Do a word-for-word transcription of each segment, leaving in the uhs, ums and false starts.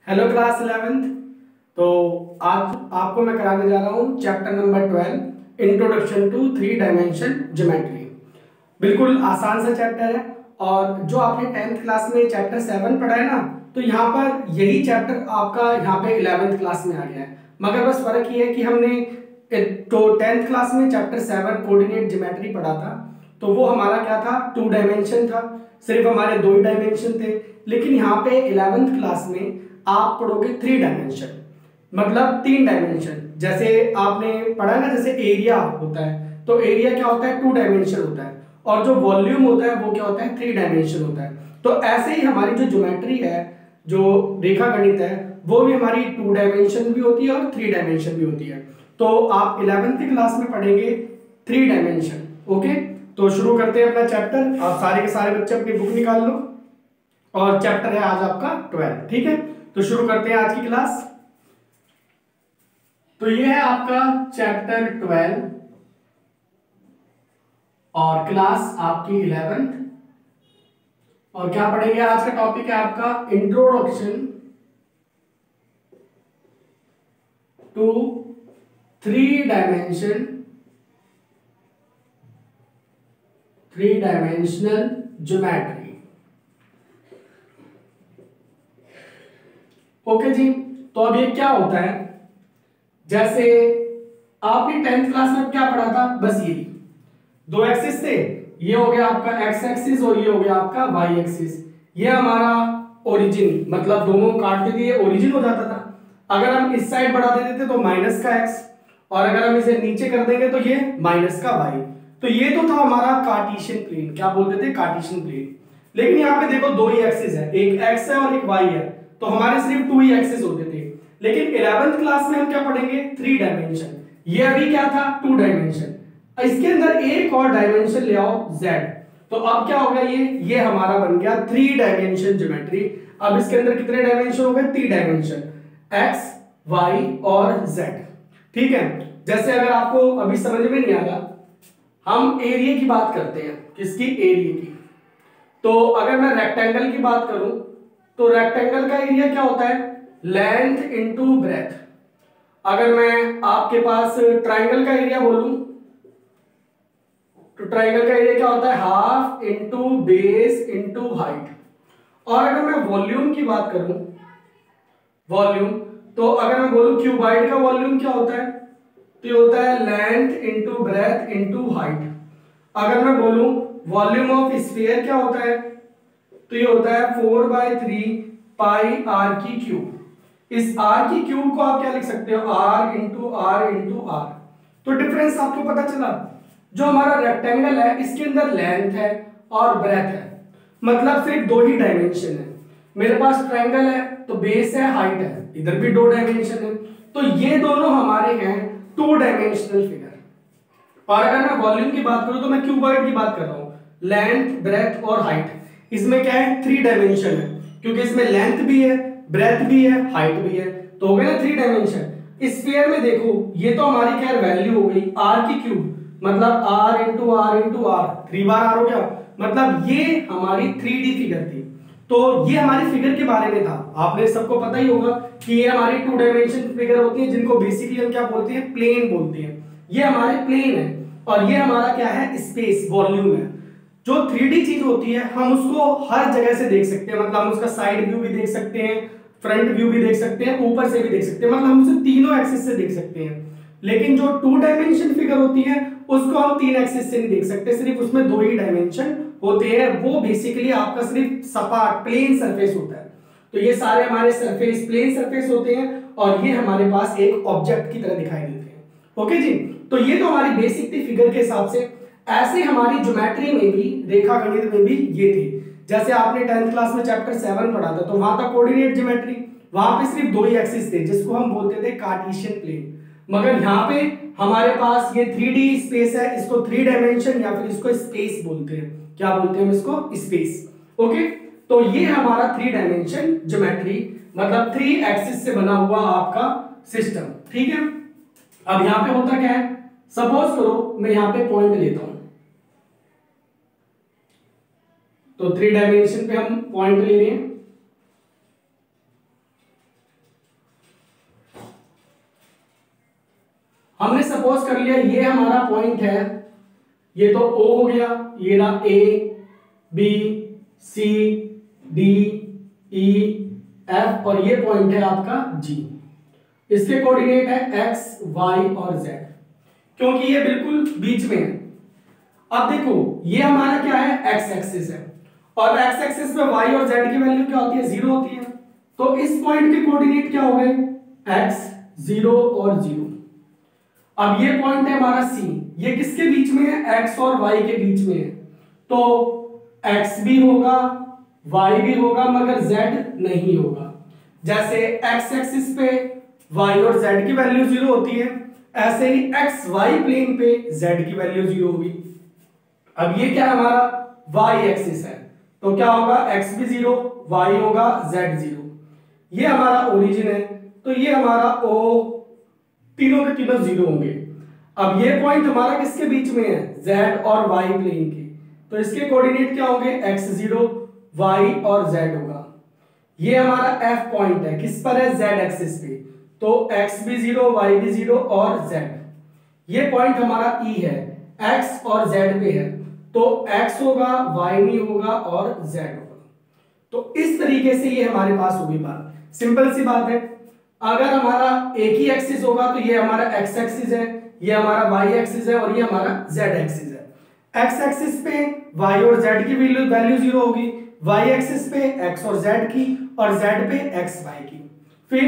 Hello class eleventh. तो आज आपको मैं कराने जा रहा हूँ chapter number twelve introduction to three dimension geometry. बिल्कुल आसान सा चैप्टर है और जो आपने टेंथ क्लास में चैप्टर सेवन पढ़ा है ना, तो यहाँ पर यही चैप्टर आपका यहाँ पे इलेवेंथ क्लास में आ गया है। मगर बस फर्क ये है कि हमने तो टेंथ क्लास में चैप्टर सेवन कोऑर्डिनेट ज्योमेट्री पढ़ा था, तो वो हमारा क्या था, टू डायमेंशन था, सिर्फ हमारे दो ही डायमेंशन थे। लेकिन यहाँ पे इलेवेंथ क्लास में आप पढ़ोगे थ्री डायमेंशन, मतलब तीन डायमेंशन। जैसे आपने पढ़ा ना, जैसे एरिया होता है तो एरिया क्या होता है, टू डायमेंशन होता है, और जो वॉल्यूम होता है वो क्या होता है, थ्री डायमेंशन होता है। तो ऐसे ही हमारी जो ज्योमेट्री है, जो रेखा गणित है, वो भी हमारी टू डायमेंशन भी होती है और थ्री डायमेंशन भी होती है। तो आप इलेवेंथ क्लास में पढ़ेंगे थ्री डायमेंशन। ओके, तो शुरू करते हैं अपना चैप्टर। आप सारे के सारे बच्चे अपनी बुक निकाल लो और चैप्टर है आज आपका ट्वेल्व। ठीक है, तो शुरू करते हैं आज की क्लास। तो ये है आपका चैप्टर ट्वेल्व और क्लास आपकी इलेवेंथ। और क्या पढ़ेंगे, आज का टॉपिक है आपका introduction to three dimension three dimensional geometry. Okay जी, तो अब ये क्या होता है, जैसे आपने टेंथ क्लास में क्या पढ़ा था, बस ये दो एक्सिस थे, ये हो गया आपका एक्स एक्सिस और ये हो गया आपका वाई एक्सिस। ये हमारा ओरिजिन, मतलब दोनों काटते थे ये ओरिजिन हो जाता था। अगर हम इस साइड बढ़ा देते थे तो माइनस का एक्स, और अगर हम इसे नीचे कर देंगे तो ये माइनस का वाई। तो ये तो था हमारा कार्टेशियन प्लेन, क्या बोलते थे, कार्टेशियन प्लेन। लेकिन यहाँ पे देखो दो ही एक्सिस है, एक एक्स है और एक वाई है, तो हमारे सिर्फ टू ही एक्सिस होते थे। लेकिन इलेवेंथ क्लास में हम क्या पढ़ेंगे, थ्री डायमेंशन। ये अभी क्या था, टू डायमेंशन, इसके अंदर एक और डायमेंशन ले आओ z। तो अब क्या होगा, ये ये हमारा बन गया थ्री डायमेंशन ज्योमेट्री। अब इसके अंदर कितने डायमेंशन हो गए, तीन डायमेंशन, x y और z। ठीक है, जैसे अगर आपको अभी समझ में नहीं आ रहा, हम एरिया की बात करते हैं, किसकी, एरिया की। तो अगर मैं रेक्टेंगल की बात करूं तो रेक्टेंगल का एरिया क्या होता है, लेंथ इंटू ब्रेथ। अगर मैं आपके पास ट्राइंगल का एरिया बोलूं तो ट्राइंगल का एरिया क्या होता है, half into base into height. और अगर मैं वॉल्यूम की बात करूं, वॉल्यूम, तो अगर मैं बोलूं क्यूबाइड का वॉल्यूम क्या होता है, तो ये होता है length into breadth into height. अगर मैं बोलूं वॉल्यूम ऑफ स्फीयर क्या होता है, तो ये होता है four by three pi r की क्यूब। इस आर की क्यूब को आप क्या लिख सकते हो, r into r into r. तो डिफरेंस आपको पता चला, जो हमारा रेक्टेंगल है इसके अंदर लेंथ है और ब्रेथ है, मतलब सिर्फ दो ही डायमेंशन है। मेरे पास ट्रायंगल है तो बेस है, हाइट है, इधर भी दो डायमेंशन है, तो ये दोनों हमारे हैं टू डायमेंशनल फिगर। और अगर मैं वॉल्यूम की बात करूं तो मैं क्यूबॉइड की बात कर रहा हूं, लेंथ ब्रेथ और हाइट। इसमें क्या है, थ्री डायमेंशन है, क्योंकि इसमें लेंथ भी है, ब्रेथ भी है, हाइट भी है, तो हो गया ना थ्री डायमेंशन। स्फीयर में देखो, ये तो हमारी क्या वैल्यू हो गई, आर की क्यूब, मतलब r into r into r, three बार आर हो गया, मतलब ये हमारी थ्री डी फिगर थी। तो ये हमारी फिगर के बारे में था, आपने सबको पता ही होगा कि ये हमारी टू डायमेंशन फिगर होती है, जिनको बेसिकली हम क्या बोलते हैं, प्लेन बोलते हैं। ये हमारे प्लेन है और ये हमारा क्या है, स्पेस, वॉल्यूम है। जो थ्री डी चीज होती है हम उसको हर जगह से देख सकते हैं, मतलब हम उसका साइड व्यू भी देख सकते हैं, फ्रंट व्यू भी देख सकते हैं, ऊपर से भी देख सकते हैं, मतलब हम उसे तीनों एक्सिस से देख सकते हैं। लेकिन जो टू डायमेंशन फिगर होती है उसको हम तीन एक्सिस से नहीं देख सकते, सिर्फ उसमें दो ही डायमेंशन होते हैं। वो बेसिकली आपका सिर्फ सपाट प्लेन सरफेस होता है। तो ये सारे हमारे सरफेस प्लेन सरफेस होते हैं और ये हमारे पास एक ऑब्जेक्ट की तरह दिखाई देते हैं। ओके जी, तो ये तो हमारी बेसिक थी फिगर के हिसाब से। ऐसे हमारी ज्योमेट्री में भी, रेखा गणित में भी ये थी। जैसे आपने टेंथ क्लास में चैप्टर सेवन पढ़ा था, तो वहां था कोऑर्डिनेट ज्योमेट्री, वहां पे सिर्फ दो ही एक्सिस थे, जिसको हम बोलते थे कार्टेशियन प्लेन। मगर यहाँ पे हमारे पास ये थ्री डी स्पेस है, इसको थ्री डायमेंशन या फिर इसको स्पेस बोलते हैं। क्या बोलते हैं हम इसको, स्पेस। ओके, तो ये हमारा थ्री डायमेंशन ज्योमेट्री, मतलब थ्री एक्सिस से बना हुआ आपका सिस्टम। ठीक है, अब यहां पे होता क्या है, सपोज करो मैं यहां पे पॉइंट लेता हूं, तो थ्री डायमेंशन पे हम पॉइंट ले रहे हैं। हमने सपोज कर लिया ये हमारा पॉइंट है, ये तो O हो गया, ये ना A B C D E F और ये पॉइंट है आपका G। इसके कोऑर्डिनेट है X Y और Z, क्योंकि ये बिल्कुल बीच में है। अब देखो ये हमारा क्या है, X एक्सिस है, और X एक्सिस पे Y और Z की वैल्यू क्या होती है, जीरो होती है। तो इस पॉइंट के कोऑर्डिनेट क्या हो गए, X जीरो और जीरो। अब ये पॉइंट है हमारा C, ये किसके बीच में है, X और Y के बीच में है, तो X भी होगा Y भी होगा मगर Z नहीं होगा। जैसे X एक्सिस पे Y और Z की वैल्यू जीरो होती है, ऐसे ही X Y प्लेन पे Z की वैल्यू जीरो होगी। अब ये क्या हमारा Y एक्सिस है, तो क्या होगा, X भी जीरो, Y होगा, Z जीरो। ये हमारा ओरिजिन है, तो ये हमारा O, तीनों के तीनों जीरो होंगे। अब ये पॉइंट हमारा किसके बीच में है, Z और Y प्लेन के, तो इसके कोऑर्डिनेट क्या होंगे, X जीरो, Y और Z होगा। ये हमारा F पॉइंट है, किस पर है, Z एक्सिस पे, तो X भी जीरो, Y भी जीरो और Z। ये पॉइंट हमारा E है, X और Z पे है, तो X होगा, Y नहीं होगा और Z होगा। तो इस तरीके से ये हमारे पास होगी बात, सिंपल सी बात है। अगर हमारा एक ही एक्सिस होगा तो ये हमारा X एक्सिस है, ये हमारा Y एक्सिस है और ये हमारा Z एक्सिस है। X एक्सिस पे Y और Z की वैल्यू वैल्यू जीरो होगी, Y एक्सिस पे X और Z की, और Z पे X Y की। फिर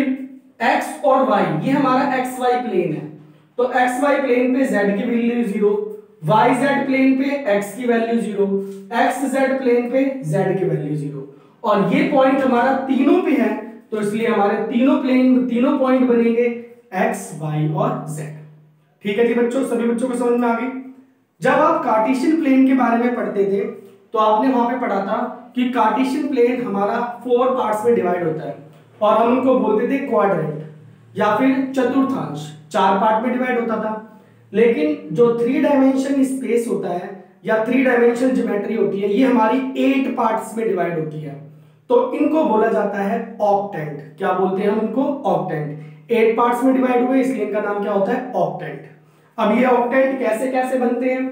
X और Y, ये हमारा X Y प्लेन है, तो X Y प्लेन पे Z की value zero, Y Z plane पे X की value zero, X Z plane पे Z की वैल्यू जीरो। और ये पॉइंट हमारा तीनों पे है, तो इसलिए हमारे तीनों प्लेन तीनों पॉइंट बनेंगे X Y और Z। ठीक है जी बच्चों, सभी बच्चों को समझ में आ गई। जब आप कार्टेशियन प्लेन के बारे में पढ़ते थे तो आपने वहां पे पढ़ा था कि कार्टेशियन प्लेन हमारा फोर पार्ट्स में डिवाइड होता है, और हम उनको बोलते थे क्वाड्रेंट या फिर चतुर्थांश, चार पार्ट में डिवाइड होता था। लेकिन जो थ्री डायमेंशन स्पेस होता है या थ्री डायमेंशन ज्योमेट्री होती है, ये हमारी एट पार्ट्स में डिवाइड होती है, तो इनको बोला जाता है ऑक्टेंट। क्या बोलते हैं हम इनको, ऑक्टेंट। एट पार्ट्स में डिवाइड हुए इसलिए इनका नाम क्या होता है, ऑक्टेंट। अब ये ऑक्टेंट कैसे कैसे बनते हैं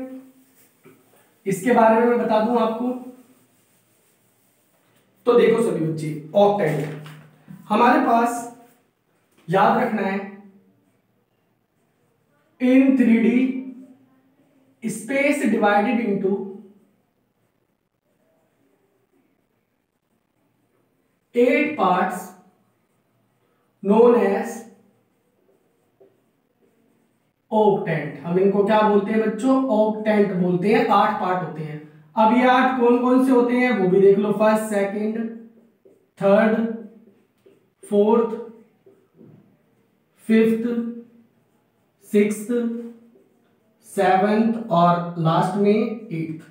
इसके बारे में मैं बता दूं आपको। तो देखो सभी बच्चे, ऑक्टेंट हमारे पास याद रखना है, in three D space divided into eight parts known as octant. हम इनको क्या बोलते हैं बच्चों, ऑक्टेंट बोलते हैं। आठ पार्ट होते हैं। अब ये आठ कौन कौन से होते हैं वो भी देख लो, first, second, third, fourth, fifth, sixth, seventh और लास्ट में एट्थ।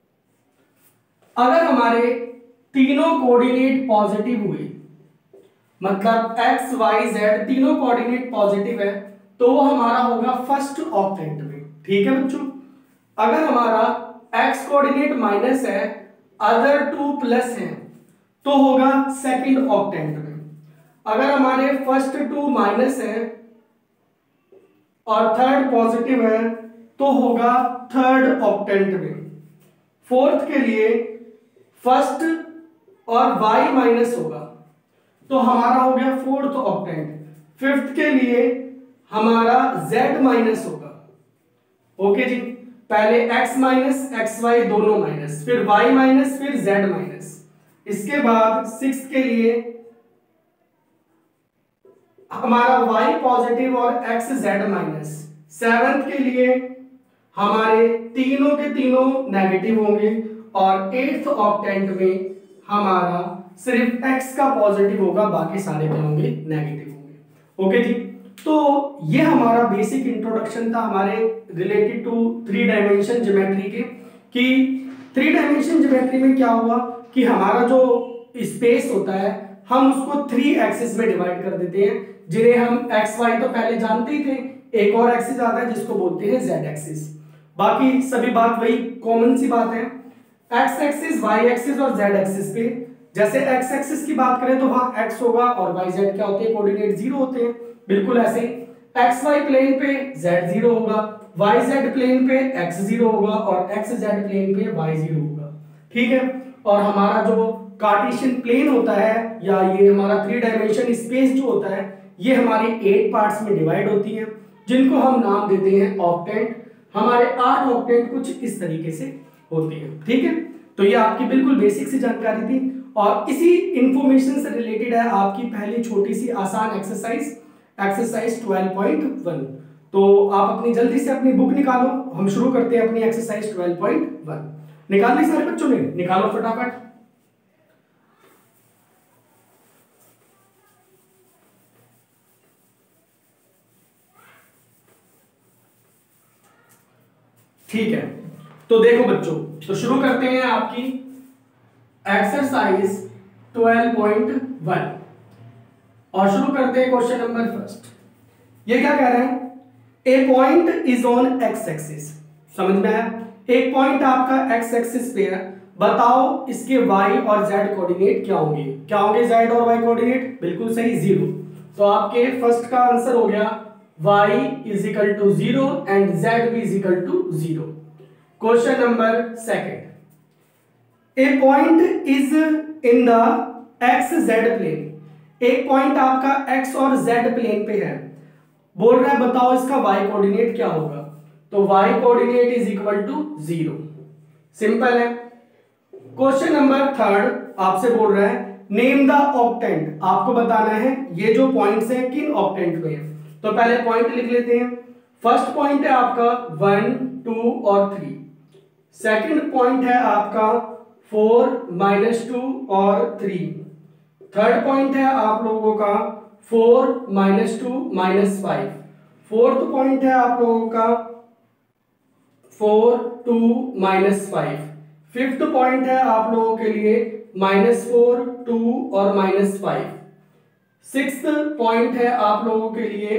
अगर हमारे तीनों कोऑर्डिनेट पॉजिटिव हुए, मतलब x, y, z तीनों कोऑर्डिनेट पॉजिटिव है, तो वो हमारा होगा फर्स्ट ऑक्टेंट में। ठीक है बच्चों। अगर हमारा x कोऑर्डिनेट माइनस है, अदर टू प्लस है, तो होगा सेकंड ऑक्टेंट में। अगर हमारे फर्स्ट टू माइनस है और थर्ड पॉजिटिव है, तो होगा थर्ड ऑक्टेंट में। फोर्थ के लिए फर्स्ट और y माइनस होगा, तो हमारा हो गया फोर्थ ऑक्टेंट। फिफ्थ के लिए हमारा z माइनस होगा। ओके जी, पहले x माइनस एक्स वाई दोनों माइनस, फिर y माइनस, फिर z माइनस। इसके बाद सिक्स के लिए हमारा y पॉजिटिव और x z माइनस। सेवंथ के लिए हमारे तीनों के तीनों नेगेटिव होंगे, और एट्थ ऑक्टेंट में हमारा सिर्फ x का पॉजिटिव होगा, बाकी सारे क्या होंगे, नेगेटिव होंगे। ओके जी, तो ये हमारा बेसिक इंट्रोडक्शन था हमारे related to three dimension geometry के, कि थ्री डायमेंशन ज्योमेट्री में क्या हुआ कि हमारा जो स्पेस होता है हम उसको थ्री एक्सिस में डिवाइड कर देते हैं, जिन्हें हम एक्स वाई तो पहले जानते ही थे, एक और एक्सिस आता है जिसको बोलते हैं जेड एक्सिस। बाकी सभी बात वही कॉमन सी बात है, एक्स एक्सिस, वाई एक्सिस और जेड एक्सिस पे। जैसे एक्स एक्सिस की बात करें तो वहां एक्स होगा और वाई जेड क्या होते हैं, कोऑर्डिनेट जीरो होते हैं, बिल्कुल ऐसे ही एक्स वाई प्लेन पे z जीरो होगा, वाई जेड प्लेन पे x जीरो होगा और एक्स जेड प्लेन पे y जीरो होगा। ठीक है, और हमारा जो कार्टेशियन प्लेन होता है या ये हमारा थ्री डायमेंशन स्पेस जो होता है ये हमारी एट पार्ट्स में डिवाइड होती है, जिनको हम नाम देते हैं ऑक्टेंट। हमारे आठ ऑक्टेंट कुछ इस तरीके से होते हैं। ठीक है, तो ये आपकी बिल्कुल बेसिक सी जानकारी थी और इसी इंफॉर्मेशन से रिलेटेड है आपकी पहली छोटी सी आसान exercise, exercise twelve point one. तो आप अपनी जल्दी से अपनी बुक निकालो, हम शुरू करते हैं अपनी एक्सरसाइज ट्वेल्व पॉइंट वन। निकाल ली सारे बच्चों ने? निकालो फटाफट। ठीक है, तो देखो बच्चों, तो शुरू करते हैं आपकी एक्सरसाइज ट्वेल्व पॉइंट वन और शुरू करते हैं क्वेश्चन नंबर फर्स्ट। ये क्या कह रहे हैं? A point is on x axis. समझ में आया? एक पॉइंट आपका एक्स एक्सिस पे है, बताओ इसके वाई और जेड कोऑर्डिनेट क्या होंगे? क्या होंगे जेड और वाई कोऑर्डिनेट? बिल्कुल सही, जीरो। तो आपके फर्स्ट का आंसर हो गया y is equal to zero and z is equal to zero. Question number second. A point is in the x z plane. एक पॉइंट आपका x और z प्लेन पे है, बोल रहा है बताओ इसका y कोऑर्डिनेट क्या होगा? तो y coordinate is equal to zero. Simple है। क्वेश्चन नंबर थर्ड आपसे बोल रहा है नेम द ऑक्टेंट। आपको बताना है ये जो पॉइंट्स हैं किन ऑक्टेंट में है। तो पहले पॉइंट लिख लेते हैं। फर्स्ट पॉइंट है आपका वन, टू और थ्री। सेकंड पॉइंट है आपका फोर, माइनस टू और थ्री। थर्ड पॉइंट है आप लोगों का four, minus two, minus five. Fourth point है आप लोगों का four, two, minus five. Fifth point है आप लोगों के लिए माइनस फोर, टू और माइनस फाइव। सिक्स्थ पॉइंट है आप लोगों के लिए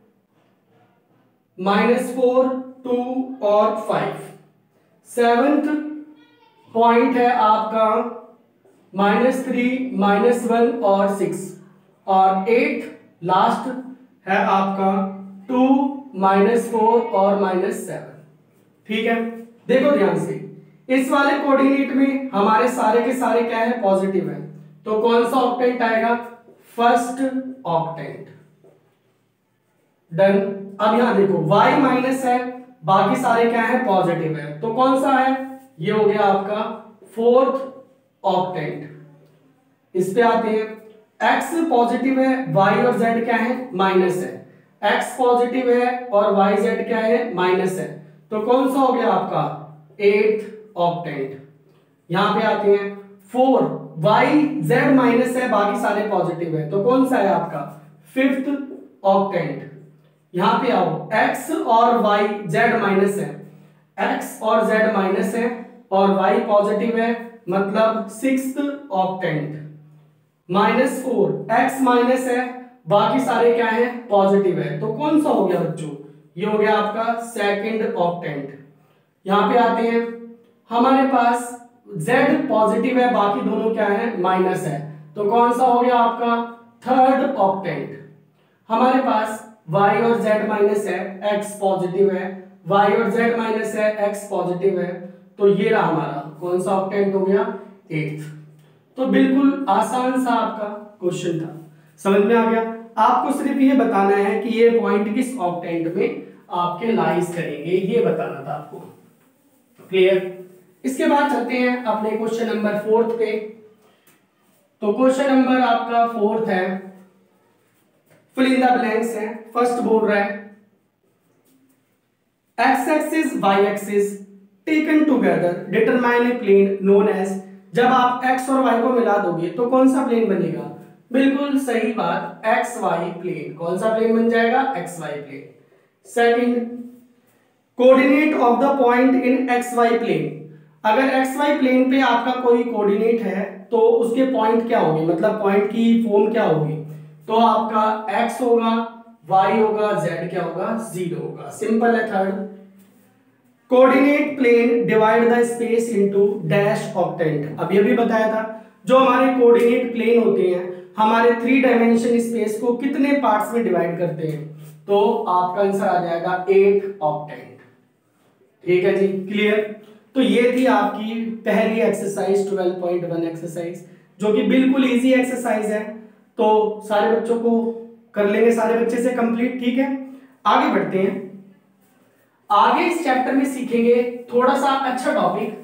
माइनस फोर, टू और फाइव। सेवेंथ पॉइंट है आपका माइनस थ्री, माइनस वन और सिक्स। और एट लास्ट है आपका टू, माइनस फोर और माइनस सेवन। ठीक है, देखो ध्यान से, इस वाले कोऑर्डिनेट में हमारे सारे के सारे क्या है? पॉजिटिव है। तो कौन सा ऑक्टेंट आएगा? First octant. डन। अब यहां देखो y माइनस है, बाकी सारे क्या है? पॉजिटिव है। तो कौन सा है? ये हो गया आपका फोर्थ ऑक्टेंट। इस पे आते हैं, x पॉजिटिव है, y और z क्या है? माइनस है। x पॉजिटिव है और y z क्या है? माइनस है। तो कौन सा हो गया आपका? Eight octant. यहां पे आते हैं, फोर, y z माइनस है, बाकी सारे पॉजिटिव है। तो कौन सा है आपका? Fifth octant. यहां पे आओ, x और y z माइनस है, x और z माइनस है और y पॉजिटिव है, मतलब sixth octant. Minus four, x minus है, बाकी सारे क्या है? पॉजिटिव है। तो कौन सा हो गया बच्चों? ये हो गया आपका सेकंड ऑक्टेंट। यहां पे आते हैं, हमारे पास z पॉजिटिव है, बाकी दोनों क्या है? माइनस है। तो कौन सा हो गया आपका? Third octant. हमारे पास y और z माइनस है, x पॉजिटिव है, y और z माइनस है, x पॉजिटिव है। तो ये रहा हमारा कौन सा ऑक्टेंट हो गया? एट्थ। तो बिल्कुल आसान सा आपका क्वेश्चन था, समझ में आ गया। आपको सिर्फ ये बताना है कि ये पॉइंट किस ऑक्टेंट में आपके लाइज करेंगे, ये बताना था आपको। क्लियर? इसके बाद चलते हैं अपने क्वेश्चन नंबर फोर्थ पे। तो क्वेश्चन नंबर आपका फोर्थ है, फिल इन द ब्लैंक्स है। फर्स्ट बोल रहा है x axis y axis taken together determine a plane known as. जब आप x और y को मिला दोगे तो कौन सा प्लेन बनेगा? बिल्कुल सही बात, एक्स वाई प्लेन। कौन सा प्लेन बन जाएगा? X y plane. Second, coordinate of the point in x y plane. अगर एक्स वाई प्लेन पे आपका कोई कोऑर्डिनेट है तो उसके पॉइंट क्या होंगे, मतलब पॉइंट की फॉर्म क्या होगी? तो आपका x होगा, y होगा, z क्या होगा? जीरो होगा। सिंपल है। Third, coordinate plane divide the space into dash octant. अब ये भी बताया था, जो हमारे कोऑर्डिनेट प्लेन होते हैं हमारे थ्री डायमेंशन स्पेस को कितने पार्ट्स में डिवाइड करते हैं? तो आपका आंसर आ जाएगा एट ऑक्टेंट। ठीक है जी, क्लियर। तो ये थी आपकी पहली exercise twelve point one exercise, जो कि बिल्कुल इजी एक्सरसाइज है। तो सारे बच्चों को कर लेंगे, सारे बच्चे से कंप्लीट। ठीक है, आगे बढ़ते हैं। आगे इस चैप्टर में सीखेंगे थोड़ा सा अच्छा टॉपिक,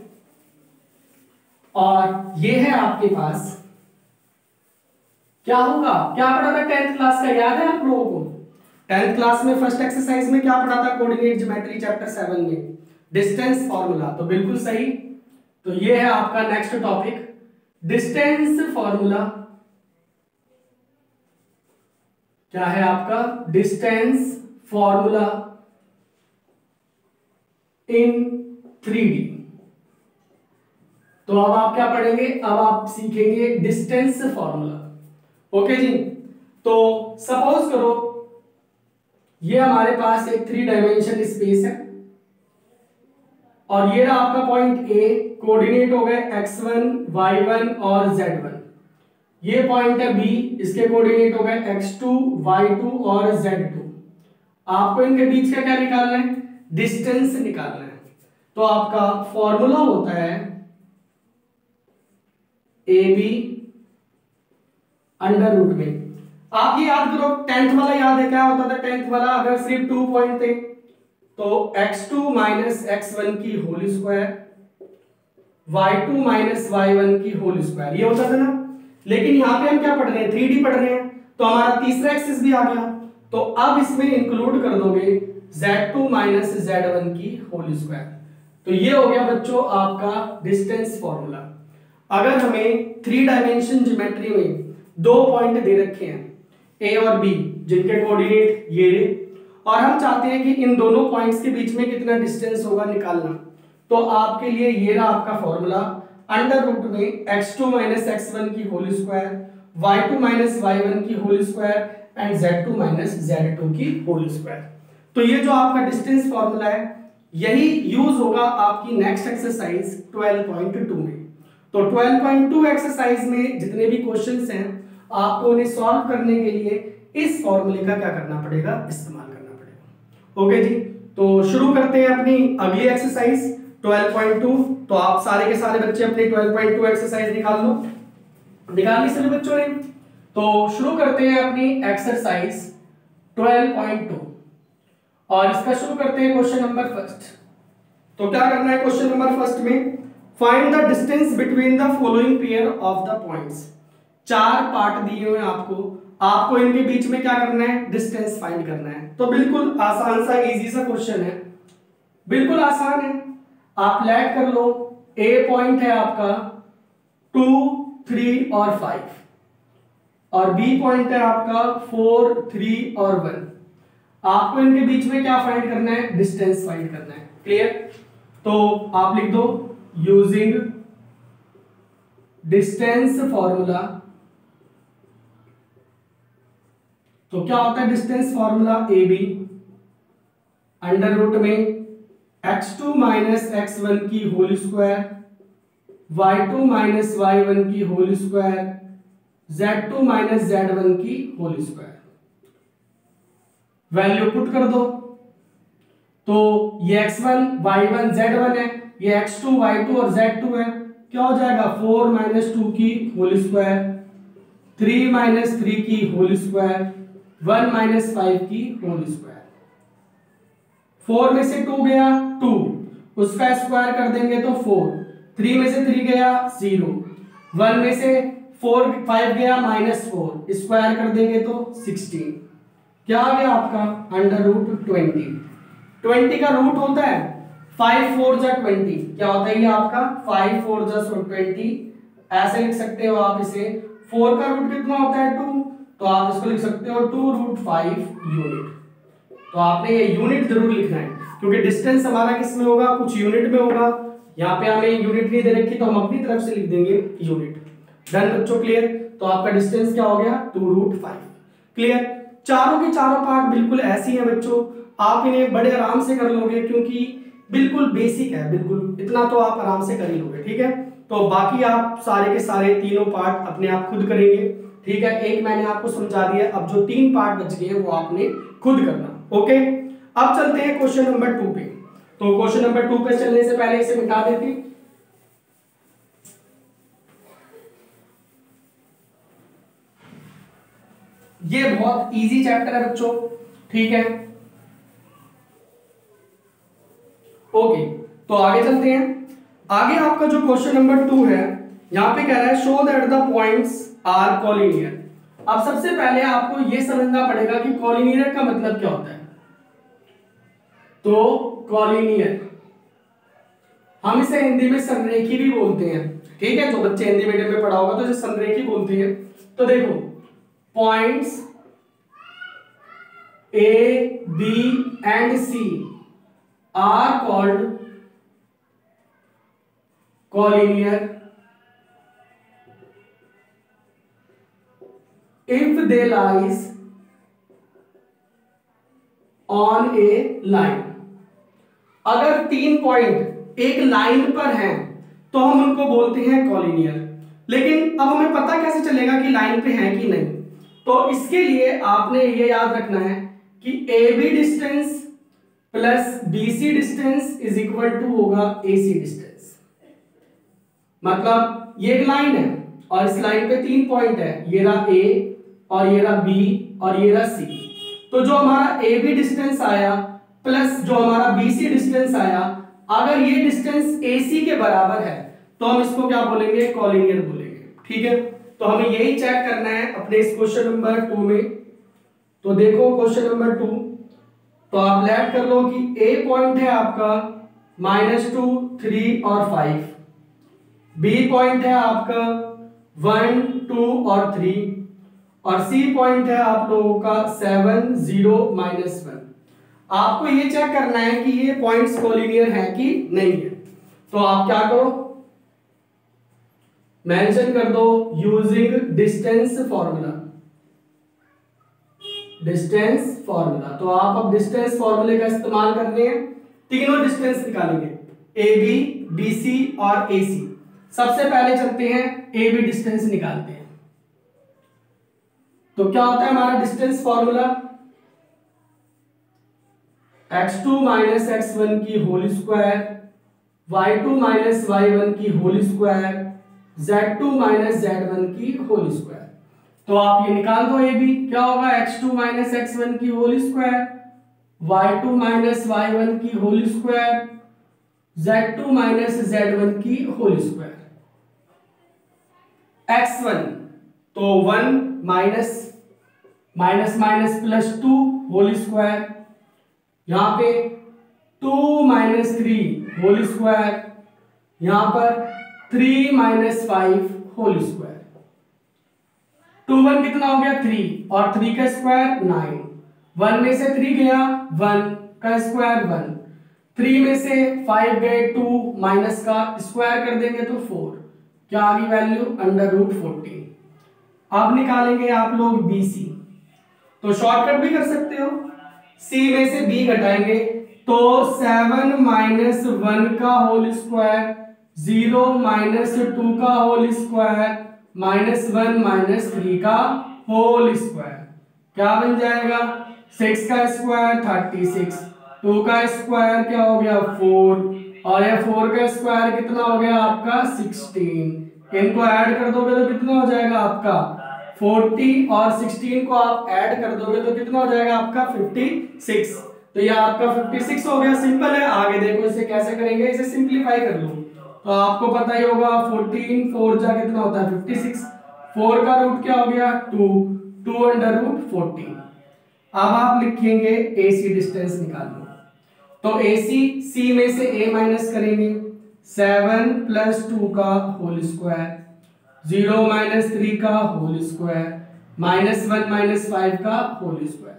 और ये है आपके पास क्या होगा, क्या पढ़ा था टेंथ क्लास का, याद है आप लोगों को? टेंथ क्लास में फर्स्ट एक्सरसाइज में क्या पढ़ा था? कोऑर्डिनेट ज्योमेट्री चैप्टर सेवन में डिस्टेंस फॉर्मूला। तो बिल्कुल सही। तो ये है आपका नेक्स्ट टॉपिक, डिस्टेंस फॉर्मूला। क्या है आपका? Distance formula in three D. तो अब आप क्या पढ़ेंगे? अब आप सीखेंगे डिस्टेंस फॉर्मूला। ओके जी। तो सपोज करो ये हमारे पास एक थ्री डायमेंशन स्पेस है, और ये रहा आपका पॉइंट ए, कोऑर्डिनेट हो गए एक्स वन, वाई वन और जेड वन। ये पॉइंट है बी, इसके कोऑर्डिनेट हो गए एक्स टू, वाई टू और जेड टू। आपको इनके बीच का क्या निकालना है? डिस्टेंस निकालना है। तो आपका फॉर्मूला होता है ए बी अंडर रूट में। आप ये याद करो, टेंथ वाला याद है क्या होता था? टेंथ वाला अगर सिर्फ टू पॉइंट थे तो x two minus x one की whole square, Y two minus Y one की होल स्क्वायर, ये होता था ना। लेकिन यहाँ पे हम क्या पढ़ रहे हैं? थ्री डी पढ़ रहे हैं, तो हमारा तीसरा एक्सिस भी आ गया। तो अब इसमें इंक्लूड कर दोगे z two minus Z one की होल स्क्वायर। तो ये हो गया बच्चों आपका डिस्टेंस फॉर्मूला। अगर हमें थ्री डायमेंशन ज्योमेट्री में दो पॉइंट दे रखे हैं ए और बी, जिनके कोऑर्डिनेट ये रहे, और हम चाहते हैं कि इन दोनों पॉइंट्स के बीच में कितना डिस्टेंस होगा निकालना, तो आपके लिए ये रहा आपका फॉर्मूला, अंडर रूट में x two minus x one की whole square, Y two minus Y one की whole square and z two minus z two की होल स्क्वायर। तो ये जो आपका डिस्टेंस फॉर्मूला है, यही यूज होगा आपकी next exercise twelve point two में। तो ट्वेल्व पॉइंट टू एक्सरसाइज में जितने भी क्वेश्चंस हैं, आपको उन्हें सॉल्व करने के लिए इस फॉर्मूले का क्या करना पड़ेगा? इस्तेमाल करना पड़ेगा। ओके जी, तो शुरू करते हैं अपनी अगली एक्सरसाइज ट्वेल्व पॉइंट टू। तो आप सारे के सारे बच्चे अपनी ट्वेल्व पॉइंट टू एक्सरसाइज निकाल लो। निकाल ली सभी बच्चों ने? तो शुरू करते हैं अपनी एक्सरसाइज ट्वेल्व पॉइंट टू, और इसका शुरू करते हैं क्वेश्चन नंबर फर्स्ट। तो क्या करना है क्वेश्चन नंबर फर्स्ट में? Find the distance between the following pair of the points. चार पार्ट दिए हुए हैं आपको, आपको इनके बीच में क्या करना है? डिस्टेंस फाइंड करना है। तो बिल्कुल आसान सा इजी सा क्वेश्चन है, बिल्कुल आसान है। आप लेट कर लो, ए पॉइंट है आपका टू, थ्री और फाइव, और बी पॉइंट है आपका फोर, थ्री और वन। आपको इनके बीच में क्या फाइंड करना है? डिस्टेंस फाइंड करना है। क्लियर? तो आप लिख दो यूजिंग डिस्टेंस फॉर्मूला। तो क्या होता है distance formula? A B under root में x two minus x one की whole square, Y two minus Y one की whole square, Z two minus Z one की होल स्क्वायर। वैल्यू पुट कर दो। तो ये x one, y one, z one है, ये एक्स टू, वाई टू और जेड टू है। क्या हो जाएगा? फोर माइनस टू की whole square, three minus three की whole square, one minus five की होल स्क्वायर। फोर में से टू गया टू, उसका स्क्वायर कर देंगे तो फोर, थ्री में से थ्री गया जीरो, वन में से फोर फाइव गया माइनस फोर, स्क्वायर कर देंगे तो सिक्सटीन। क्या आ गया आपका? Under root twenty. ट्वेंटी का रूट होता है फाइव फोर जा ट्वेंटी। क्या होता है ये आपका? फाइव फोर जा ट्वेंटी। ऐसे लिख सकते हो आप इसे। फोर का रूट कितना होता है? टू, तो आप इसको लिख सकते हो टू रूट फाइव यूनिट। तो आपने ये यूनिट जरूर लिखना है, क्योंकि डिस्टेंस हमारा किस में होगा? कुछ यूनिट में होगा। यहाँ पे हमें यूनिट नहीं दे रखी, तो हम अपनी तरफ से लिख देंगे यूनिट। डन बच्चों, क्लियर? तो आपका डिस्टेंस क्या हो गया? Two root five. क्लियर? चारों के चारों पार्ट बिल्कुल ऐसी हैं बच्चों, आप इन्हें बड़े आराम से कर लोगे, क्योंकि बिल्कुल बेसिक है, बिल्कुल इतना तो आप आराम से कर ही लोगे। ठीक है? तो बाकी आप सारे के सारे तीनों पार्ट अपने आप खुद करेंगे। ठीक है? एक मैंने आपको समझा दिया, अब जो तीन पार्ट बच गए वो आपने खुद करना। ओके, अब चलते हैं क्वेश्चन नंबर टू पे। तो क्वेश्चन नंबर टू पे चलने से पहले इसे मिटा देती। ये बहुत इजी चैप्टर है बच्चों, ठीक है। ओके, तो आगे चलते हैं। आगे आपका जो क्वेश्चन नंबर टू है, यहां पे कह रहा है show that the points are collinear. अब सबसे पहले आपको यह समझना पड़ेगा कि कॉलिनियर का मतलब क्या होता है। तो कॉलिनियर हम इसे हिंदी में संरेखी भी बोलते हैं, ठीक है। जो बच्चे हिंदी मीडियम में पढ़ा होगा तो इसे संरेखी बोलते हैं। तो देखो, points A B and C are called collinear if they lies on a line. अगर तीन पॉइंट एक लाइन पर हैं तो हम उनको बोलते हैं कॉलिनियर। लेकिन अब हमें पता कैसे चलेगा कि लाइन पे हैं कि नहीं? तो इसके लिए आपने ये याद रखना है कि A B distance plus B C distance is equal to होगा ए सी डिस्टेंस। मतलब ये एक लाइन है और इस लाइन पे तीन पॉइंट है, ये रहा ए और ये रहा बी और ये रहा सी। तो जो हमारा ए बी डिस्टेंस आया प्लस जो हमारा बी सी डिस्टेंस आया, अगर ये डिस्टेंस ए सी के बराबर है तो हम इसको क्या बोलेंगे? कॉलिनियर बोलेंगे, ठीक है। तो हमें यही चेक करना है अपने इस क्वेश्चन नंबर टू में। तो देखो क्वेश्चन नंबर टू, तो आप लेट कर लो कि ए पॉइंट है आपका माइनस टू थ्री और फाइव, बी पॉइंट है आपका वन टू और थ्री, और सी पॉइंट है आप लोगों का सेवन जीरो माइनस वन। आपको ये चेक करना है कि ये पॉइंट्स कॉलिनियर है कि नहीं है। तो आप क्या करो, मेंशन कर दो using distance formula. Distance formula, तो आप अब डिस्टेंस फॉर्मूले का इस्तेमाल कर रहे हैं, तीनों डिस्टेंस निकालेंगे, ए बी, बी सी और ए सी। सबसे पहले चलते हैं ए बी डिस्टेंस निकालते हैं। तो क्या होता है हमारा distance formula? X two minus x one की whole square, Y two minus Y one की whole square, Z two minus Z one की होल स्क्वायर। तो आप ये निकाल दो ए बी, क्या होगा? X two minus x one की whole square, Y two minus Y one की whole square, Z two minus Z one की होल स्क्वायर। एक्स वन तो one minus minus minus plus two whole square, यहां पे two minus three whole square, यहां पर three minus five whole square. Two one कितना हो गया? Three, और थ्री का स्क्वायर नाइन, वन में से थ्री गया वन का स्क्वायर वन, थ्री में से फाइव गए टू, माइनस का स्क्वायर कर देंगे तो फोर, क्या आ गई वैल्यू? Under root fourteen. अब निकालेंगे आप लोग बी सी, तो शॉर्टकट भी कर सकते हो, सी में से बी घटाएंगे तो सेवन माइनस वन का whole square, zero minus two का whole square, minus one minus three का होल स्क्वायर, क्या बन जाएगा? सिक्स का स्क्वायर थर्टी सिक्स, टू का स्क्वायर क्या हो गया? फोर, और ये फोर का स्क्वायर कितना हो गया आपका? सिक्सटीन। इनको ऐड कर दोगे तो कितना हो जाएगा आपका? फोर्टी, और सिक्सटीन को आप ऐड कर दोगे तो कितना हो जाएगा आपका? Fifty six. तो ये आपका फिफ्टी सिक्स हो गया। सिंपल है। आगे देखो इसे कैसे करेंगे, इसे सिंप्लीफाई कर लो। तो आपको पता ही होगा फोर्टीन फोर जा कितना होता है? Fifty six. फोर का रूट क्या हो गया? Two, two under root fourteen. अब आप लिखेंगे ए सी डिस्टेंस निकाल लो। तो ए सी, सी में से ए माइनस करेंगे, सेवन प्लस टू का whole square, zero minus three का whole square, minus one minus five का होल स्क्वायर।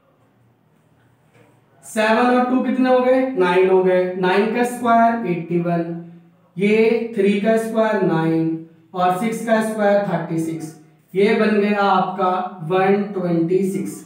सेवन और टू कितने हो गए? नाइन हो गए। नाइन का स्क्वायर एट्टी वन, ये थ्री का स्क्वायर नाइन, और सिक्स का स्क्वायर थर्टी सिक्स। ये बन गया आपका वन ट्वेंटी सिक्स।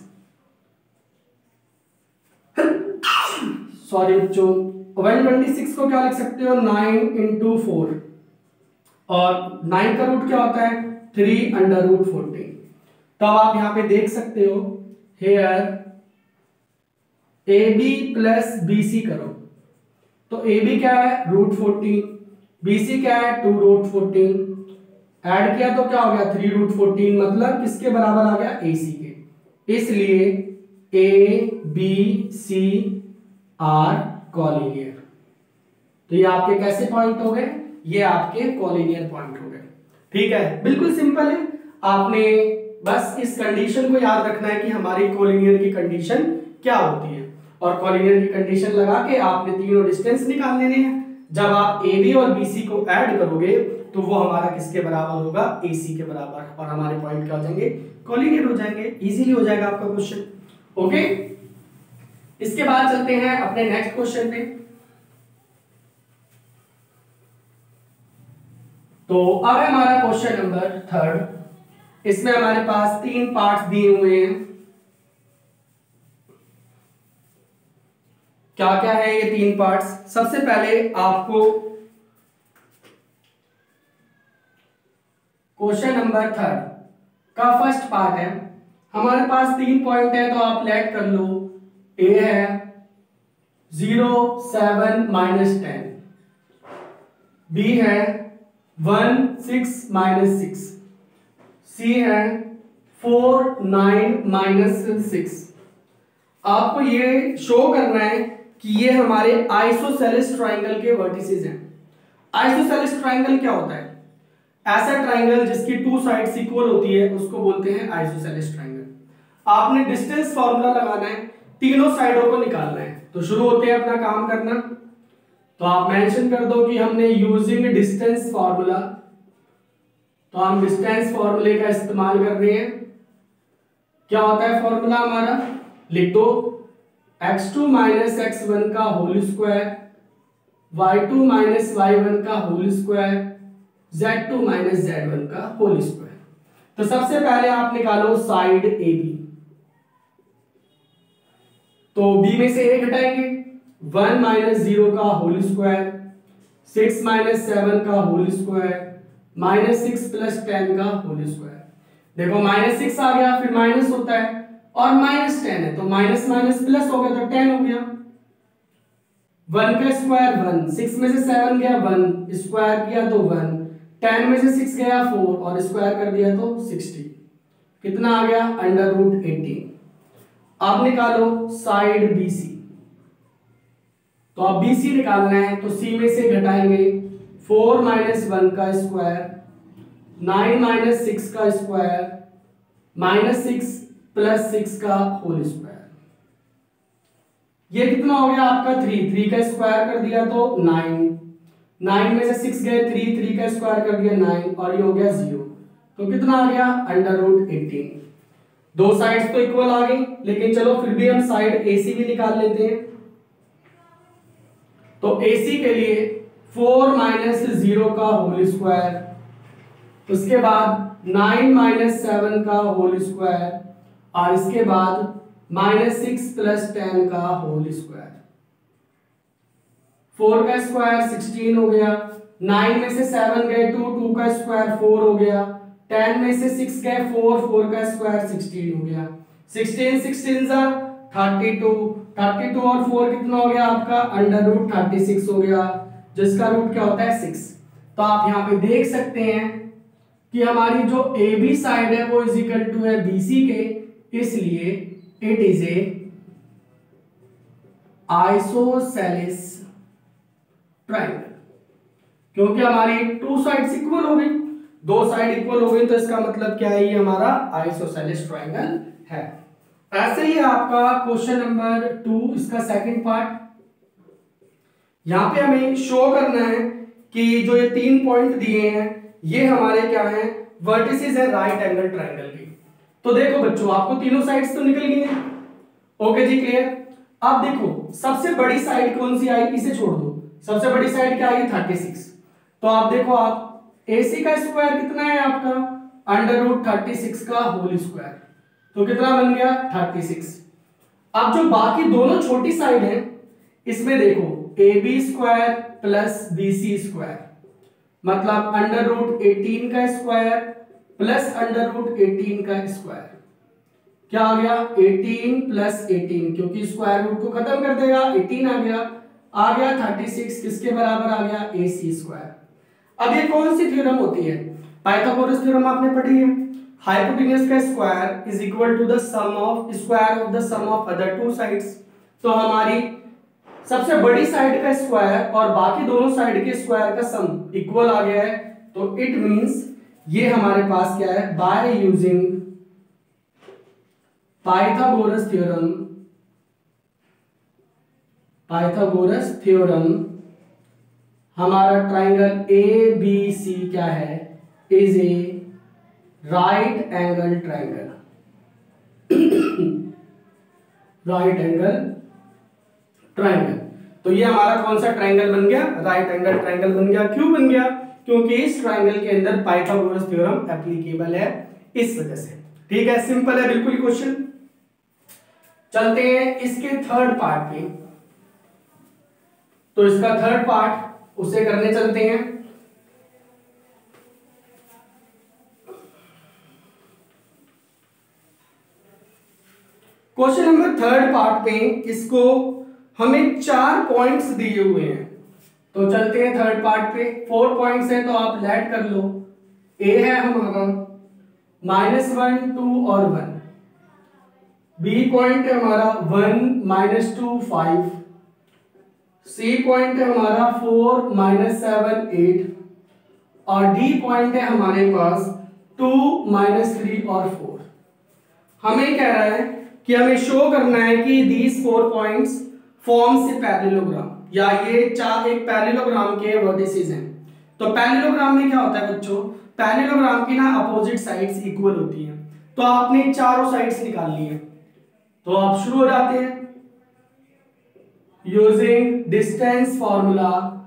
सॉरी बच्चों, वन ट्वेंटी सिक्स को क्या लिख सकते हो? नाइन इंटू फोर, और नाइन का रूट क्या होता है? Three under root fourteen. तो आप यहां पे देख सकते हो, here A B plus B C करो तो ए बी क्या है रूट फोर्टीन, बी सी क्या है टू रूट फोर्टीन, ऐड किया तो क्या हो गया थ्री रूट फोर्टीन, मतलब किसके बराबर आ गया ए सी के। इसलिए A B C are collinear. तो ये आपके कैसे पॉइंट हो गए, ये आपके कॉलिनियर पॉइंट हो गए। ठीक है, बिल्कुल सिंपल है। आपने बस इस कंडीशन को याद रखना है कि हमारी कॉलिनियर की कंडीशन क्या होती है, और कॉलिनियर की कंडीशन लगा के आपने तीनों डिस्टेंस निकाल लेने हैं। जब आप ए बी और बी सी को ऐड करोगे तो वो हमारा किसके बराबर होगा, ए सी के बराबर, और हमारे पॉइंट क्या हो जाएंगे, कॉलिनियर हो जाएंगे। इजीली हो जाएगा आपका क्वेश्चन। ओके, इसके बाद चलते हैं अपने नेक्स्ट क्वेश्चन पे। तो अब है हमारा क्वेश्चन नंबर थर्ड। इसमें हमारे पास तीन पार्ट्स दिए हुए हैं। क्या क्या है ये तीन पार्ट्स? सबसे पहले आपको क्वेश्चन नंबर थर्ड का फर्स्ट पार्ट है। हमारे पास तीन पॉइंट है तो आप लेट कर लो। ए है zero seven minus ten, B है one six minus six, C है फोर नाइन माइनस सिक्स। आपको ये शो करना है कि ये हमारे आइसोसेलेस ट्राइंगल के वर्टिसेस हैं। आइसोसेलेस ट्राइंगल क्या होता है? ऐसा ट्राइंगल जिसकी टू साइड्स इक्वल होती है उसको बोलते हैं आइसोसेलेस ट्राइंगल। आपने डिस्टेंस फॉर्मूला लगाना है, तीनों साइडों को निकालना है। तो शुरू होते हैं अपना काम करना। तो आप मेंशन कर दो कि हमने यूजिंग डिस्टेंस फॉर्मूला, तो हम डिस्टेंस फॉर्मूले का इस्तेमाल कर रहे हैं। क्या होता है फॉर्मूला हमारा, लिख दो X two minus x one का whole square, Y two minus Y one का whole square, Z two minus Z one का होल स्क्वायर। तो सबसे पहले आप निकालो साइड ए बी। तो बी में से ए घटाएंगे, वन माइनस जीरो का whole square, six minus seven का whole square, minus six plus ten का होल स्क्वायर। देखो माइनस सिक्स आ गया, फिर माइनस होता है, और माइनस टेन है तो माइनस माइनस प्लस हो गया तो टेन हो गया। वन का स्क्वायर वन, सिक्स में से सेवन गया वन, स्क्वायर किया तो वन, टेन में से सिक्स गया फोर, और स्क्वायर कर दिया तो सिक्सटी। कितना आ गया, अंडर रूट एटीन। अब निकालो साइड बीसी। तो अब बीसी निकालना है तो सी में से घटाएंगे, फोर माइनस वन का स्क्वायर, नाइन माइनस सिक्स का square, minus six plus six का होल स्क्वायर। ये कितना हो गया आपका थ्री, थ्री का स्क्वायर कर दिया तो नाइन, नाइन में से सिक्स गए थ्री, थ्री का स्क्वायर कर दिया नाइन, और ये हो गया जीरो। तो कितना आ गया, अंडर रूट एटीन। दो साइड्स तो इक्वल आ गई, लेकिन चलो फिर भी हम साइड एसी भी निकाल लेते हैं। तो एसी के लिए फोर माइनस जीरो का होल स्क्वायर, उसके बाद नाइन माइनस सेवन का होल स्क्वायर, और इसके बाद माइनस सिक्स प्लस टेन का होल स्क्वायर। फोर का स्क्वायर सिक्सटीन हो गया, नाइन में से सेवन गए टू, टू का स्क्वायर फोर हो गया, टेन में से सिक्स गए फोर, फोर का स्क्वायर सिक्सटीन हो गया, सिक्सटीन सिक्सटीन जा थर्टी टू, थर्टी टू और फोर कितना हो गया आपका, अंडर रूट थर्टी सिक्स हो गया, जिसका रूट क्या होता है सिक्स। तो आप यहाँ पे देख सकते हैं कि हमारी जो ए बी साइड है वो इज इक्वल टू है बी सी के, इसलिए it is a isosceles triangle. क्योंकि हमारी टू साइड्स इक्वल हो गई, दो साइड इक्वल हो गई, तो इसका मतलब क्या है, ये हमारा आइसोसेलेस ट्राइंगल है। ऐसे ही आपका क्वेश्चन नंबर टू, इसका सेकंड पार्ट। यहां पे हमें शो करना है कि जो ये तीन पॉइंट दिए हैं ये हमारे क्या हैं, वर्टिसेस है राइट एंगल ट्राइंगल की। तो देखो बच्चों, आपको तीनों साइड्स तो निकल गई हैं। ओके जी, क्लियर। अब देखो सबसे बड़ी साइड कौन सी आई, इसे छोड़ दो। सबसे बड़ी साइड क्या आई, थर्टी सिक्स। तो आप देखो, आप एसी का स्क्वायर कितना है आपका, अंडर रूट थर्टी सिक्स का होल स्क्वायर, तो कितना बन गया थर्टी सिक्स। अब जो बाकी दोनों छोटी साइड है इसमें देखो, A B square plus B C square, मतलब अंडर रूट एटीन का square plus under root eighteen का स्क्वायर, क्या आ गया एटीन प्लस एटीन, क्योंकि स्क्वायर रूट को खत्म कर देगा, एटीन आ गया आ गया थर्टी सिक्स, किसके बराबर आ गया ए सी स्क्वायर। अब ये कौन सी थ्योरम होती है, पाइथागोरस थ्योरम आपने पढ़ी है। हाइपोटेन्यूज का square is equal to the sum of square of the sum of other two sides. तो हमारी सबसे बड़ी साइड का स्क्वायर और बाकी दोनों साइड के स्क्वायर का सम इक्वल आ गया है, तो इट मींस ये हमारे पास क्या है, by using Pythagoras theorem, Pythagoras theorem हमारा ट्राइंगल ए बी सी क्या है, is a right angle triangle, right angle triangle. तो ये हमारा कौन सा ट्राइंगल बन गया, राइट एंगल ट्राइंगल बन गया। क्यों बन गया, क्योंकि इस ट्राइंगल के अंदर पाइथागोरस थ्योरम एप्लीकेबल है, इस वजह से। ठीक है, सिंपल है बिल्कुल क्वेश्चन। चलते हैं इसके थर्ड पार्ट पे, तो इसका थर्ड पार्ट उसे करने चलते हैं। क्वेश्चन नंबर थर्ड पार्ट पे इसको हमें चार पॉइंट्स दिए हुए हैं, तो चलते हैं थर्ड पार्ट पे। फोर पॉइंट्स है तो आप लेट कर लो। ए है हमारा माइनस वन टू और वन, बी पॉइंट है हमारा one minus two five, C point है हमारा फोर माइनस सेवन एट, और डी पॉइंट है हमारे पास टू माइनस थ्री और फोर। हमें कह रहा है कि हमें शो करना है कि these four points forms a parallelogram, या ये चार एक पैरेललोग्राम के वर्टिसेस हैं। तो पैरेललोग्राम में क्या होता है बच्चों, पैरेललोग्राम की ना अपोजिट साइड्स इक्वल होती हैं। तो आपने चारों साइड्स निकाल ली है, तो आप शुरू हो जाते हैं यूजिंग डिस्टेंस फॉर्मूला।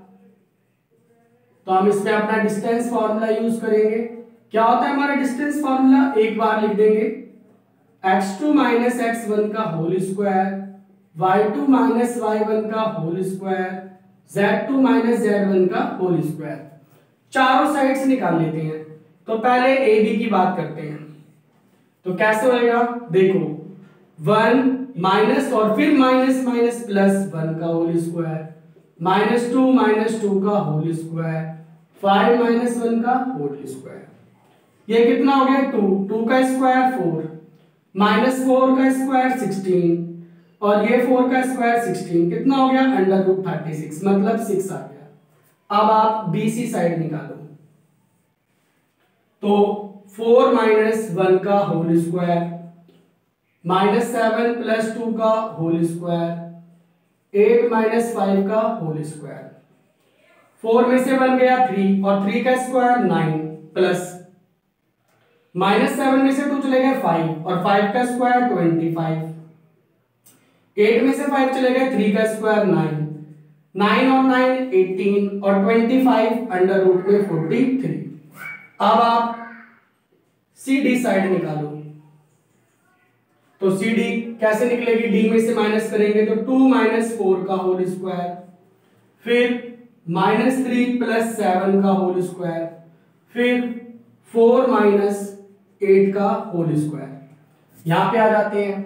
तो हम इसमें अपना डिस्टेंस फॉर्मूला यूज करेंगे। क्या होता है हमारा डिस्टेंस फॉर्मूला, एक बार लिख देंगे X two minus x one का whole square, Y two minus Y one का whole square, Z two minus Z one का होल स्क्वायर। चारों साइड्स निकाल लेते हैं। तो पहले ए बी की बात करते हैं, तो कैसे होएगा, देखो वन माइनस और फिर माइनस माइनस प्लस वन का whole square, minus two minus two का whole square, five minus one का होल स्क्वायर। ये कितना हो गया, टू, टू का स्क्वायर फोर, माइनस फोर का स्क्वायर सिक्सटीन, और ये फोर का स्क्वायर सिक्सटीन, कितना हो गया अंडर रूट थर्टी सिक्स, मतलब सिक्स आ गया। अब आप बीसी साइड निकालो, तो फोर माइनस वन का whole square, minus seven plus two का whole square, eight minus five का होल स्क्वायर। फोर में से वन गया थ्री, और थ्री का square nine, plus minus seven में से टू चले गए फाइव, और फाइव का स्क्वायर ट्वेंटी फाइव, एट में से फाइव चले गए, थ्री का स्क्वायर नाइन, नाइन और नाइन एटीन, और ट्वेंटी फाइव अंडर रूट में फोर्टी थ्री। अब आप सी डी साइड निकालो, तो सी डी कैसे निकलेगी, डी में से माइनस करेंगे तो टू माइनस फोर का होल स्क्वायर, फिर माइनस थ्री प्लस सेवन का होल स्क्वायर, फिर फोर माइनस एट का होल स्क्वायर। यहां पे आ जाते हैं,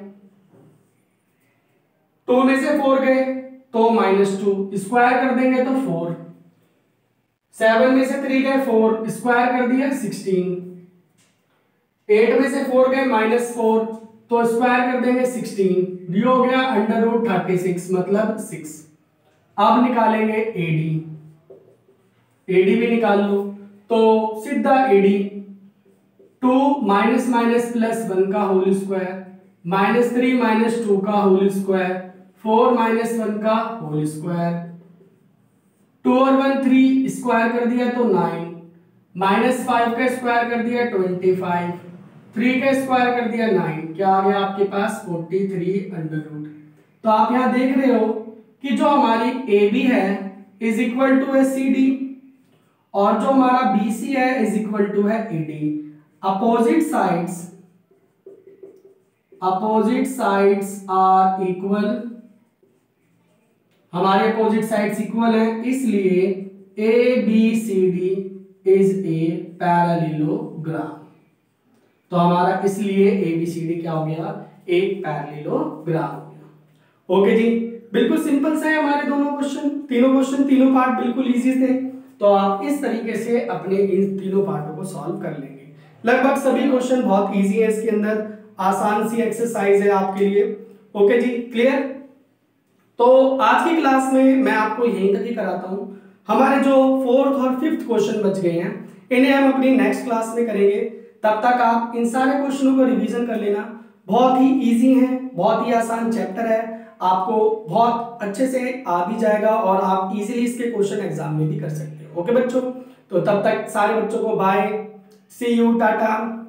टू में से फोर गए तो माइनस टू, स्क्वायर कर देंगे तो फोर, सेवन में से थ्री गए फोर, स्क्वायर कर दिया सिक्सटीन, एट में से फोर गए माइनस फोर, तो स्क्वायर कर देंगे सिक्सटीन, ये हो गया अंडर रूट थर्टी सिक्स, मतलब सिक्स। अब निकालेंगे एडी, एडी भी निकाल लो, तो सीधा AD two minus minus plus one का whole square, minus three minus two का whole square, four minus one का होल स्क्वायर, टू और वन थ्री, स्क्वायर कर दिया तो नाइन, माइनस फाइव का स्क्वायर कर दिया ट्वेंटी फाइव, थ्री का स्क्वायर कर दिया नाइन, क्या आ गया आपके पास फोर्टी थ्री अंडर रूट। तो आप यहां देख रहे हो कि जो हमारी ए बी है इज इक्वल टू है सी डी, और जो हमारा बी सी है इज इक्वल टू है A D. Opposite sides opposite sides are equal, हमारे अपोजिट साइड्स इक्वल है, इसलिए A B C D is a parallelogram. तो हमारा इसलिए ए बी सी डी क्या हो गया, एक पैरेललोग्राम हो गया। ओके जी, बिल्कुल सिंपल सा है हमारे दोनों क्वेश्चन, तीनों क्वेश्चन तीनों पार्ट बिल्कुल इजी थे। तो आप इस तरीके से अपने इन तीनों पार्टों को सॉल्व कर लेंगे। लगभग सभी क्वेश्चन बहुत इजी है, इसके अंदर आसान सी एक्सरसाइज है आपके लिए। ओके जी, क्लियर। तो आज की क्लास में मैं आपको यहीं तक ही कराता हूं। हमारे जो फोर्थ और फिफ्थ क्वेश्चन बच गए हैं इन्हें हम अपनी नेक्स्ट क्लास में करेंगे। तब तक आप इन सारे क्वेश्चनों को रिवीजन कर लेना, बहुत ही इजी है, बहुत ही आसान चैप्टर है, आपको बहुत अच्छे से आ भी जाएगा और आप इजीली इसके क्वेश्चन एग्जाम में भी कर सकते हो। ओके बच्चों, तो तब तक सारे बच्चों को बाय, सी यू, टाटा।